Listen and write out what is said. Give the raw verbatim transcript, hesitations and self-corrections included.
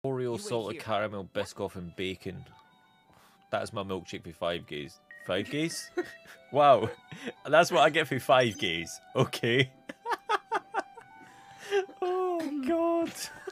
Oreo, salted caramel, Biscoff, and bacon. That is my milkshake for five gays. Five gays? Wow. That's what I get for five gays. Okay. Oh, God.